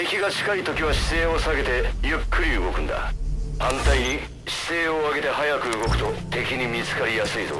敵が近い時は姿勢を下げてゆっくり動くんだ。反対に姿勢を上げて早く動くと敵に見つかりやすいぞ。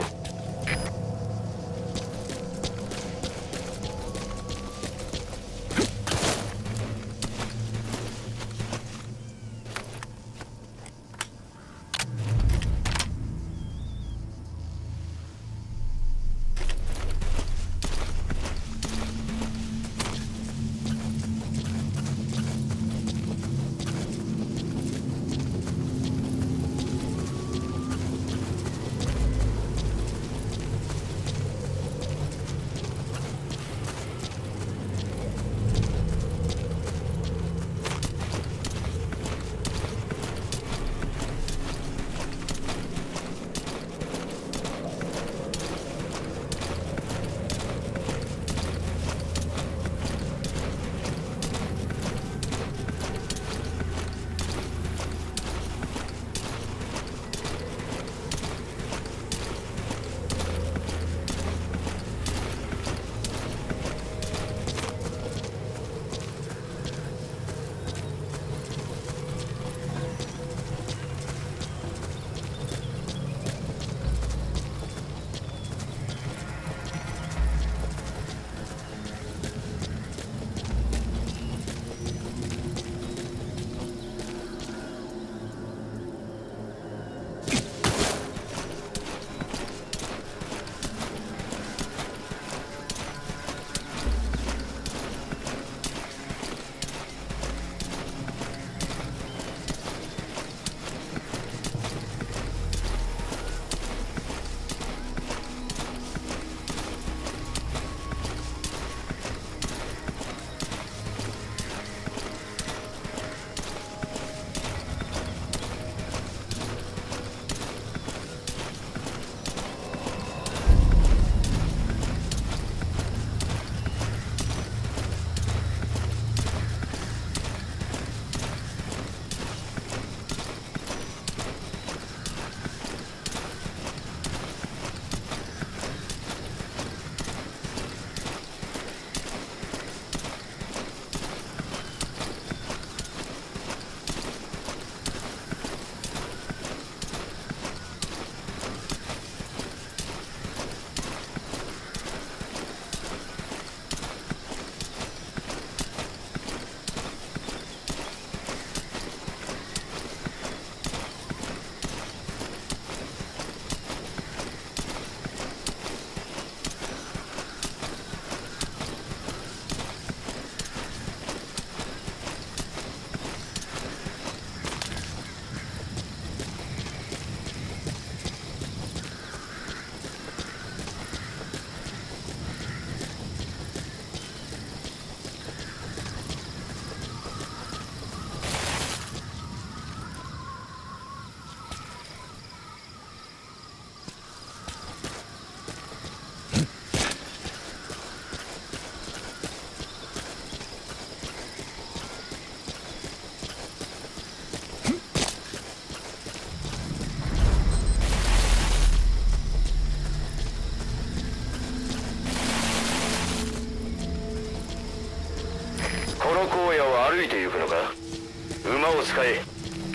この荒野を歩いて行くのか？馬を使え。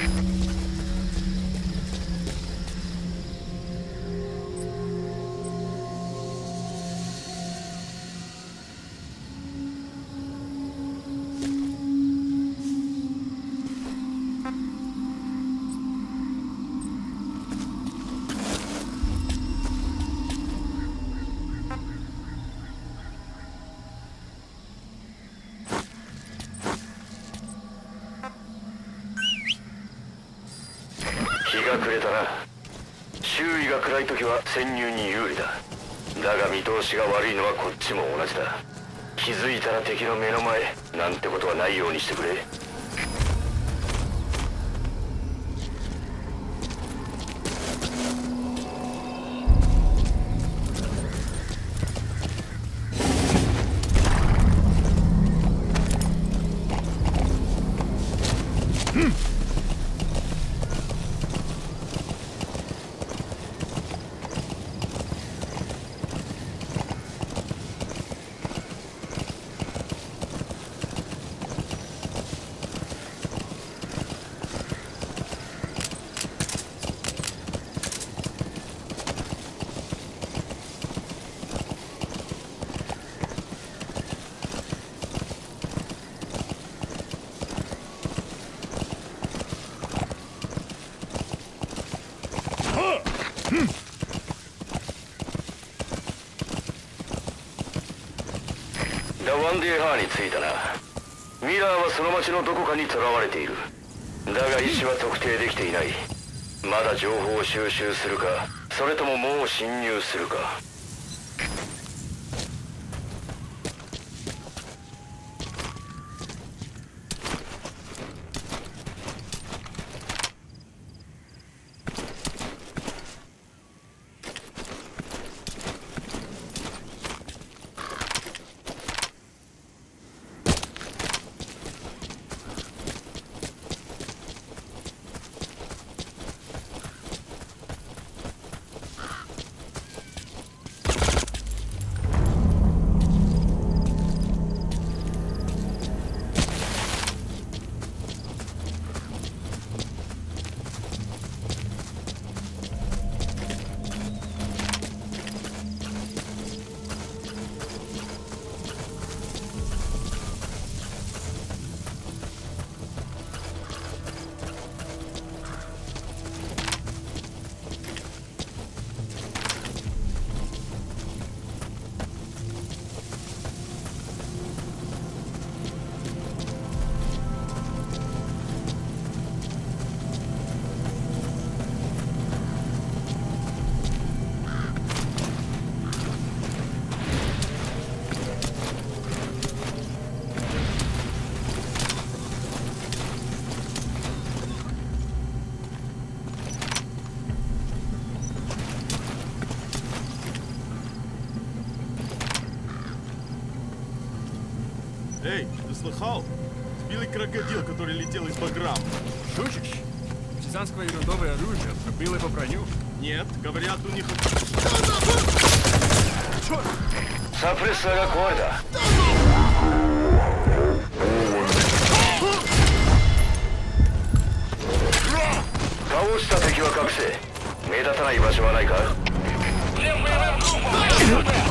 日が暮れたな。周囲が暗い時は潜入に有利だ。だが見通しが悪いのはこっちも同じだ。気づいたら敵の目の前なんてことはないようにしてくれ。 サンデーハーに着いたな。ミラーはその町のどこかに囚われている。だが意思は特定できていない。まだ情報を収集するか、それとももう侵入するか。 Эй, ты слыхал? Сбили крокодил, который летел из Баграм. Шутишь? Партизанское ерундовое оружие пробило по броню. Нет, говорят, у них... Черт! サプレッサーが壊れた。倒した敵は隠せ。目立たない場所はないか？